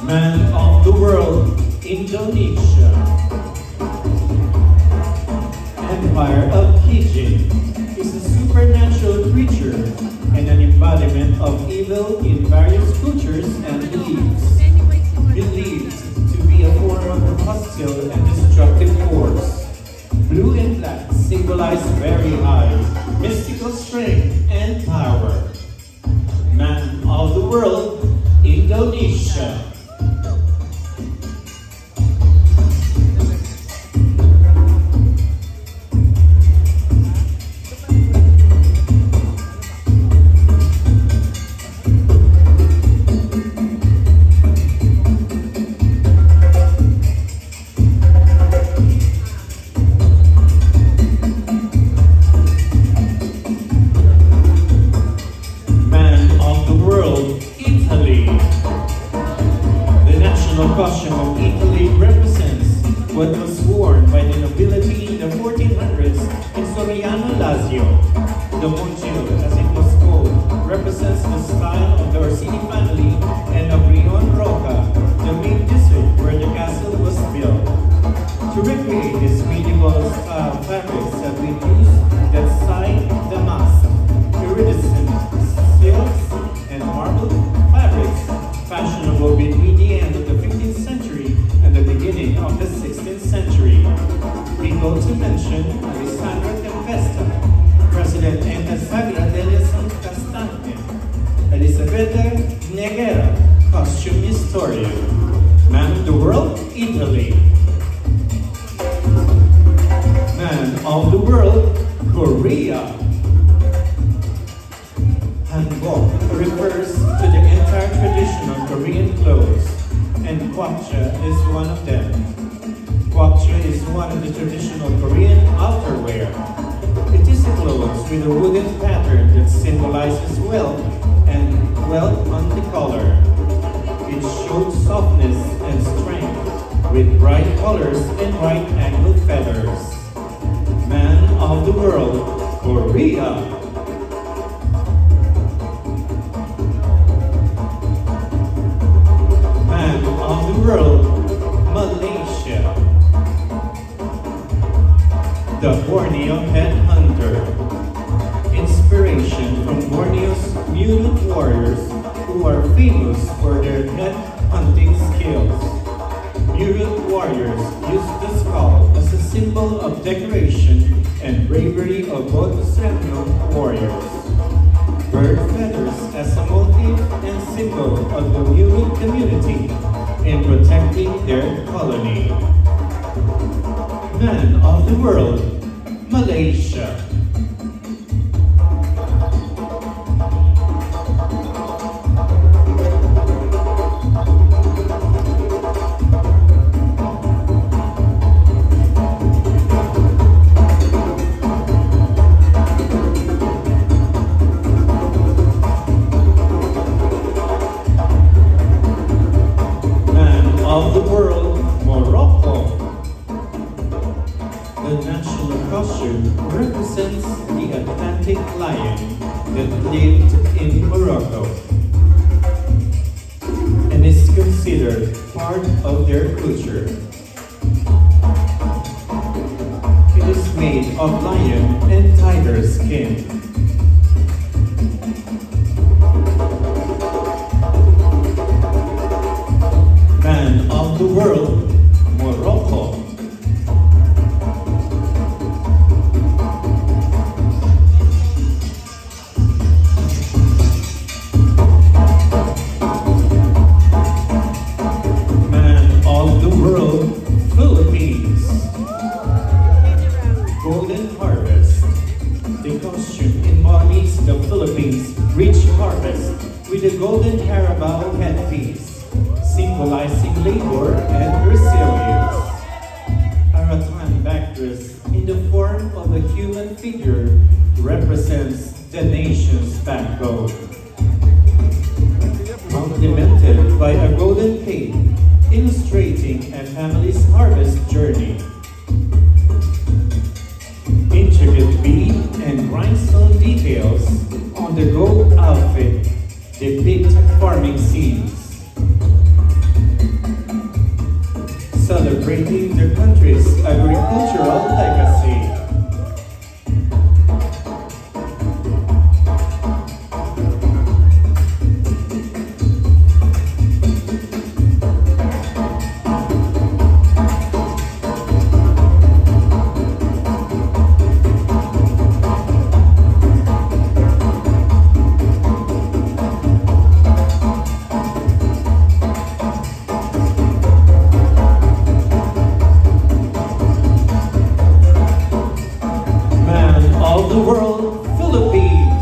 Man of the world, Indonesia. Empire of Kijin is a supernatural creature and an embodiment of evil in various cultures and beliefs. Believed to be a form of a hostile and destructive force. Blue and black symbolize very high mystical strength and power. Man of the world, Indonesia. The costume of Italy represents what was worn by the nobility in the 1400s in Soriano, Lazio. The Moncil, as it was called, represents the style of the Orsini family and of Rion Roca, the main district where the castle was built. To recreate this medieval style, fabrics have been used that cite damask, iridescent silks, and marble fabrics, fashionable between the end of the 15th century and the beginning of the 16th century. We go to mention Alessandro Tempesta, President in the Sagra delle Santa Stante, Elisabetta Negera, costume historian, Man of the World, Italy. Man of the World, Korea. Hanbok refers to the entire tradition of Korean clothes, and kwakcha is one of them. Kwakcha is one of the traditional Korean outerwear. It is a clothes with a wooden pattern that symbolizes wealth and wealth on the collar. It shows softness and strength with bright colors and right-angled feathers. Man of the World, Korea. Of the world, Malaysia. The Borneo Headhunter. Inspiration from Borneo's mutant warriors who are famous for their head hunting skills. Mutant warriors use the skull as a symbol of decoration and bravery of both Serbian warriors. Bird feathers as a motif and symbol of the mutant community in protecting their colony. Man of the World, Malaysia. Of the world, Morocco. The national costume represents the Atlantic lion that lived in Morocco and is considered part of their culture. It is made of lion and tiger skin. Man of the world, Morocco. Man of the world, Philippines. Golden Harvest. The costume embodies the Philippines' rich harvest with a golden carabao headpiece, symbolizing labor and resilience. A rattan backdress in the form of a human figure represents the nation's backbone. Complemented by a golden cape, illustrating a family's harvest journey. Intricate bead and rhinestone details on the gold outfit depict farming scenes. celebrating the country's agricultural legacy. Of the world, Philippines.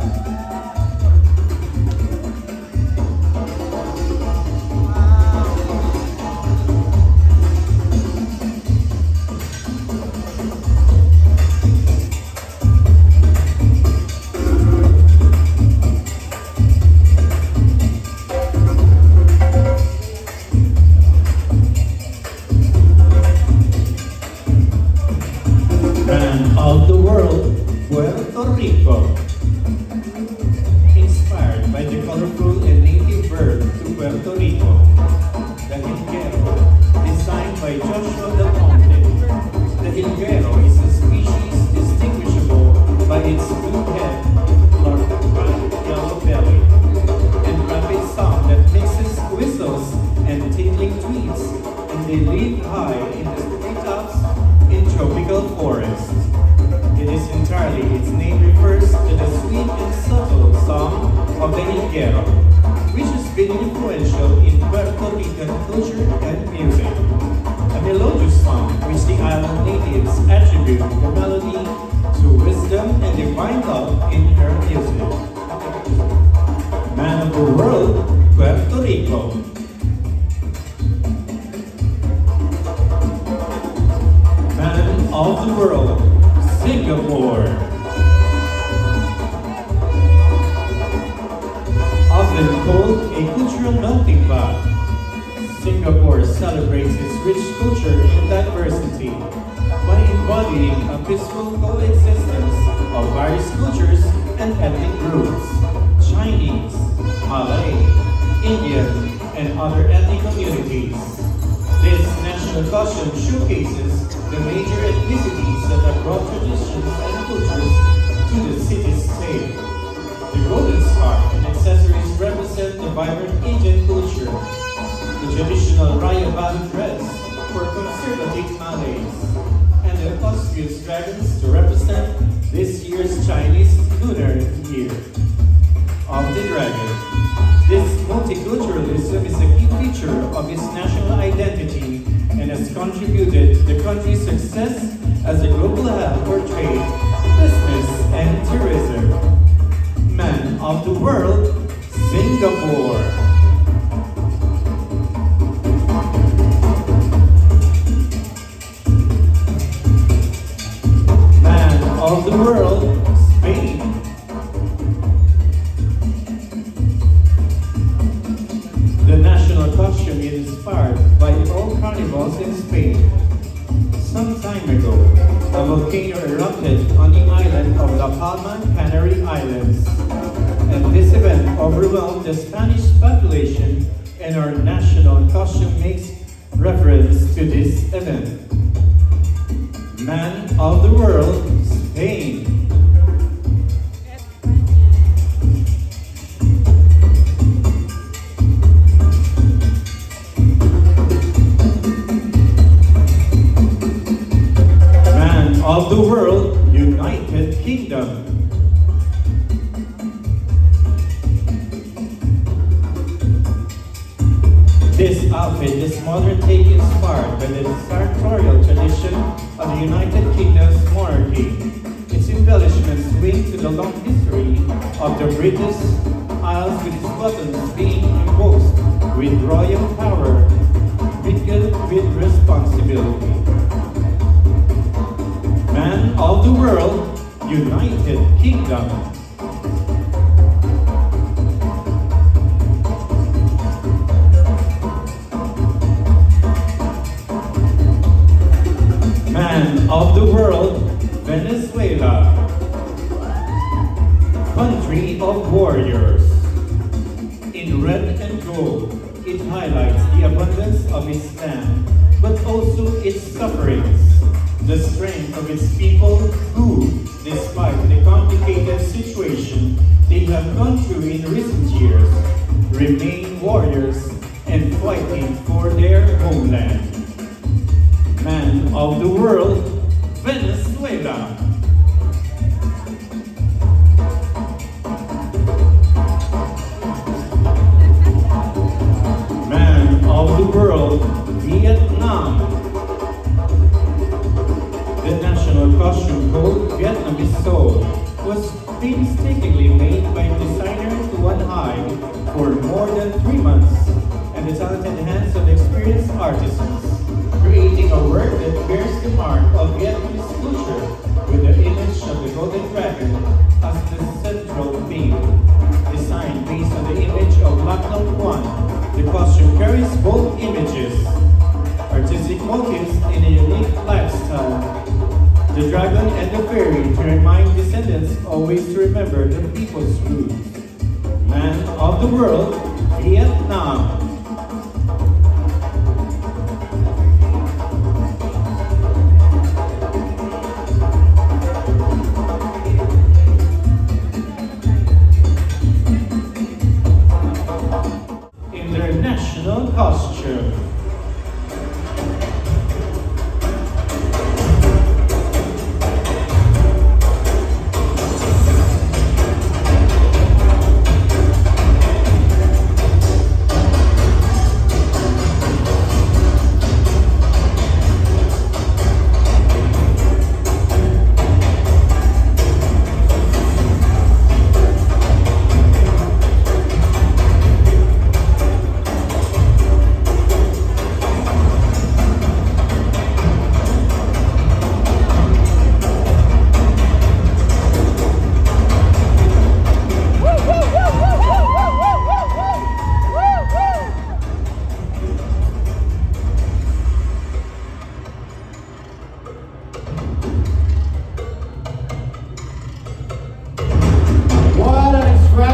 Man of the world, Puerto Rico. Inspired by the colorful and native bird to Puerto Rico, the Jilguero, designed by Joshua Del Monte. The Jilguero is a species distinguishable by its blue head, bright yellow belly, and rapid song that mixes whistles and tinkling tweets, and they live high in the treetops in tropical forests. Its name refers to the sweet and subtle song of the Jilguero, which has been influential in Puerto Rican culture and music. A melodious song which the island natives attribute the melody to wisdom and divine love in her music. Man of the world, Puerto Rico. Man of the world, Singapore. Often called a cultural melting pot, Singapore celebrates its rich culture and diversity by embodying a peaceful coexistence of various cultures and ethnic groups: Chinese, Malay, Indian, and other ethnic communities. This national costume showcases the major ethnicities that have brought traditions and cultures to the city-state. The golden scarf and accessories represent the vibrant Indian culture. The traditional Raya Balu dress for conservative Malays, and the auspicious dragons to represent this year's Chinese Lunar Year of the Dragon. This multiculturalism is a key feature of its national identity and has contributed to the country's success as a global hub for trade, business, and tourism. Man of the world, Singapore. Man of the world, Spain. The national costume is inspired by all carnivals in Spain. Some time ago, a volcano erupted on the island of La Palma, Canary Islands. And this event overwhelmed the Spanish population, and our national costume makes reference to this event. Man of the world, Spain. Man of the world, United Kingdom. This outfit is modern take inspired by the sartorial tradition of the United Kingdom's monarchy. Its embellishments link to the long history of the British Isles, with its buttons being embossed with royal power, with responsibility. Man of the world, United Kingdom. Man of the world, Venezuela. Country of warriors. In red and gold, it highlights the abundance of its land, but also its sufferings, the strength of its people who, despite the complicated situation they have gone through in recent years, remain warriors and fighting for their homeland. Man of the world, Venezuela. Man of the world, Vietnam. The national costume called Vietnamese Soul was painstakingly made by designer Tuan Hai for more than 3 months and the talented hands of experienced artisans, creating a work that bears the mark of Vietnamese culture with the image of the golden dragon as the central theme. Designed based on the image of Lac Long Quan, the costume carries bold images, artistic motifs in a unique lifestyle. The dragon and the fairy to remind descendants always to remember the people's roots. Man of the world, Vietnam. International costume.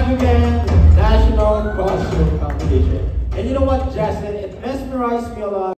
National costume competition. And you know what, Justin? It mesmerized me a lot.